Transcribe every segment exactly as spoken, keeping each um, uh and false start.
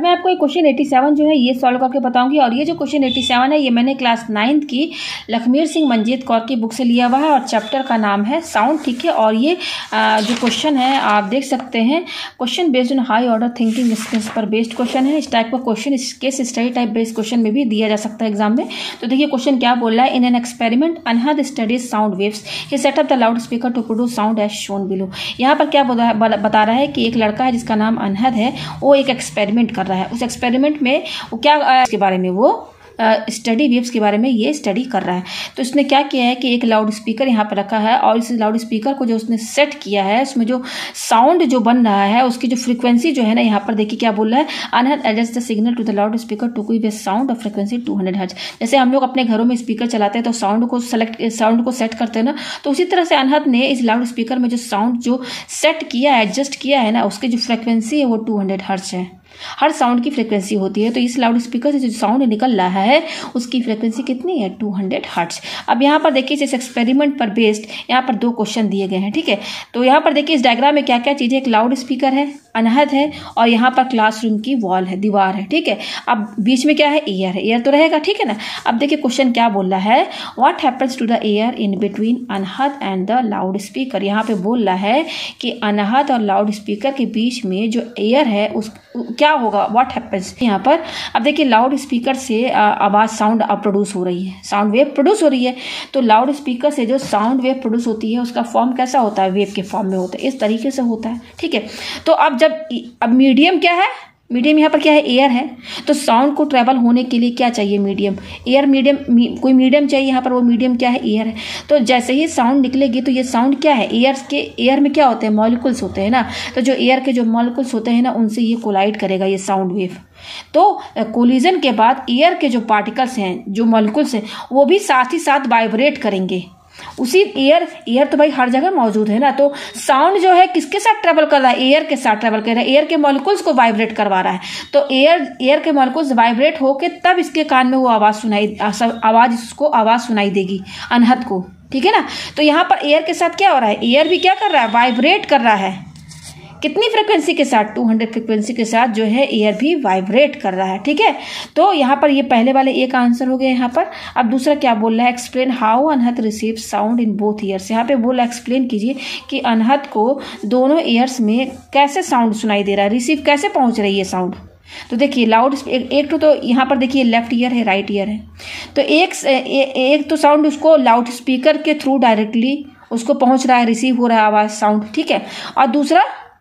मैं आपको एक क्वेश्चन सत्तासी जो है ये सॉल्व करके बताऊंगी। और ये जो क्वेश्चन सत्तासी है ये मैंने क्लास नाइन्थ की लखमीर सिंह मंजीत कौर की बुक से लिया हुआ है और चैप्टर का नाम है साउंड, ठीक है। और ये जो क्वेश्चन है आप देख सकते हैं, question based on high order thinking skills पर बेस्ड क्वेश्चन है। इस टाइप का question case study type based question में भी दिया जा सकता है एग्जाम में। तो देखिए क्वेश्चन क्या बोल रहा है, in an experiment Anhad studies sound waves, he set up the loud speaker to produce sound as shown below. यहाँ पर क्या बता रहा है कि एक लड़का है जिसका नाम अनहद है, वो एक एक्सपेरिमेंट कर रहा है। उस एक्सपेरिमेंट में वो क्या इसके बारे में वो स्टडी वेव्स के बारे में ये स्टडी कर रहा है। तो इसने क्या किया है कि एक लाउड स्पीकर यहाँ पर रखा है और इस लाउड स्पीकर को जो उसने सेट किया है उसमें जो साउंड जो बन रहा है उसकी जो फ्रीक्वेंसी जो है ना, यहाँ पर देखिए क्या बोल रहा है, Anhad adjust the signal to the loud speaker to give a sound of frequency two hundred hertz. जैसे हम लोग अपने घरों में स्पीकर चलाते हैं तो साउंड को सेलेक्ट साउंड को सेट करते हैं ना, तो उसी तरह से अनहद ने इस लाउड स्पीकर में जो साउंड जो सेट किया एडजस्ट किया है ना, उसकी जो फ्रीक्वेंसी है वो टू हंड्रेड हर्ट्ज है। हर साउंड की फ्रीक्वेंसी होती है, तो इस लाउड स्पीकर से जो साउंड निकल रहा है उसकी फ्रीक्वेंसी कितनी है, टू हंड्रेड हर्ट्ज। अब यहाँ पर देखिए इस एक्सपेरिमेंट पर बेस्ड यहाँ पर दो क्वेश्चन दिए गए हैं, ठीक है। तो यहाँ पर देखिए इस डायग्राम में क्या क्या चीज़ें, एक लाउड स्पीकर है, अनहद है और यहाँ पर क्लासरूम की वॉल है, दीवार है, ठीक है। अब बीच में क्या है, एयर है, एयर तो रहेगा, ठीक है ना। अब देखिए क्वेश्चन क्या बोल रहा है, what happens to the air in between Anhad and the loud speaker. यहाँ पे बोल रहा है कि अनहद और लाउड स्पीकर के बीच में जो एयर है उस क्या होगा, व्हाट हैपेंस यहाँ पर। अब देखिए लाउड स्पीकर से आवाज़ साउंड प्रोड्यूस हो रही है, साउंड वेव प्रोड्यूस हो रही है। तो लाउड स्पीकर से जो साउंड वेव प्रोड्यूस होती है उसका फॉर्म कैसा होता है, वेव के फॉर्म में होता है, इस तरीके से होता है, ठीक है। तो अब जब अब मीडियम क्या है, मीडियम यहाँ पर क्या है, एयर है। तो साउंड को ट्रेवल होने के लिए क्या चाहिए, मीडियम, एयर मीडियम मी, कोई मीडियम चाहिए, यहाँ पर वो मीडियम क्या है, एयर है। तो जैसे ही साउंड निकलेगी तो ये साउंड क्या है, एयर के एयर में क्या होते हैं, मॉलिक्यूल्स होते हैं ना। तो जो एयर के जो मॉलिक्यूल्स होते हैं ना उनसे ये कोलाइड करेगा ये साउंड वेव। तो कोलिजन के बाद एयर के जो पार्टिकल्स हैं, जो मॉलिक्यूल्स हैं, वो भी साथ ही साथ वाइब्रेट करेंगे। उसी एयर एयर तो भाई हर जगह मौजूद है ना, तो साउंड जो है किसके साथ ट्रेवल कर रहा है, एयर के साथ ट्रेवल कर रहा है, एयर के मॉलिक्यूल्स को वाइब्रेट करवा रहा है। तो एयर एयर के मॉलिक्यूल्स वाइब्रेट होके तब इसके कान में वो आवाज सुनाई आवाज इसको आवाज सुनाई देगी अनहद को, ठीक है ना। तो यहाँ पर एयर के साथ क्या हो रहा है, एयर भी क्या कर रहा है, वाइब्रेट कर रहा है। कितनी फ्रिक्वेंसी के साथ, टू हंड्रेड फ्रिक्वेंसी के साथ जो है एयर भी वाइब्रेट कर रहा है, ठीक है। तो यहाँ पर ये पहले वाले एक आंसर हो गया यहाँ पर। अब दूसरा क्या बोल रहा है, explain how Anhad receive sound in both ears. यहाँ पे बोला एक्सप्लेन कीजिए कि अनहद को दोनों ईयर्स में कैसे साउंड सुनाई दे रहा है, रिसीव कैसे पहुँच रही है साउंड। तो देखिए लाउड एक, एक तो, तो यहाँ पर देखिए लेफ्ट ईयर है, राइट ईयर है। तो एक ए, एक तो साउंड उसको लाउड स्पीकर के थ्रू डायरेक्टली उसको पहुँच रहा है, रिसीव हो रहा है आवाज़ साउंड, ठीक है। और दूसरा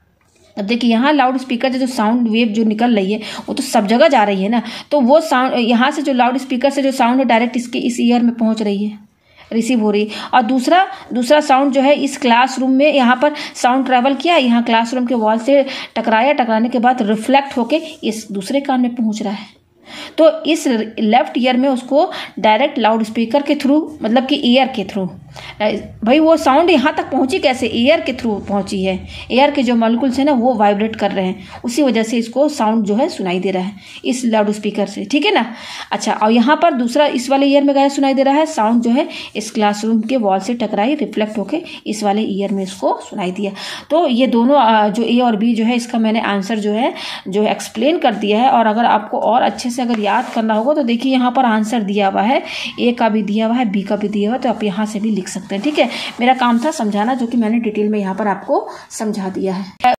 अब देखिए यहाँ लाउड स्पीकर से जो साउंड वेव जो निकल रही है वो तो सब जगह जा रही है ना, तो वो साउंड यहाँ से जो लाउड स्पीकर से जो साउंड है डायरेक्ट इसके इस ईयर में पहुँच रही है, रिसीव हो रही है। और दूसरा दूसरा साउंड जो है इस क्लासरूम में यहाँ पर साउंड ट्रैवल किया, यहाँ क्लासरूम के वॉल से टकराया, टकराने के बाद रिफ्लेक्ट होके इस दूसरे कान में पहुँच रहा है। तो इस लेफ्ट ईयर में उसको डायरेक्ट लाउड स्पीकर के थ्रू, मतलब कि ईयर के थ्रू, भाई वो साउंड यहाँ तक पहुँची कैसे, एयर के थ्रू पहुँची है। एयर के जो मॉलिक्यूल्स हैं ना वो वाइब्रेट कर रहे हैं, उसी वजह से इसको साउंड जो है सुनाई दे रहा है इस लाउड स्पीकर से, ठीक है ना। अच्छा, और यहाँ पर दूसरा इस वाले ईयर में क्या सुनाई दे रहा है, साउंड जो है इस क्लासरूम के वॉल से टकराई, रिफ्लेक्ट होके इस वाले ईयर में इसको सुनाई दिया। तो ये दोनों जो ए और बी जो है इसका मैंने आंसर जो है जो एक्सप्लेन कर दिया है। और अगर आपको और अच्छे से अगर याद करना होगा तो देखिए यहाँ पर आंसर दिया हुआ है, ए का भी दिया हुआ है, बी का भी दिया हुआ है, तो आप यहाँ से भी लिख सकते हैं, ठीक है। मेरा काम था समझाना, जो कि मैंने डिटेल में यहाँ पर आपको समझा दिया है।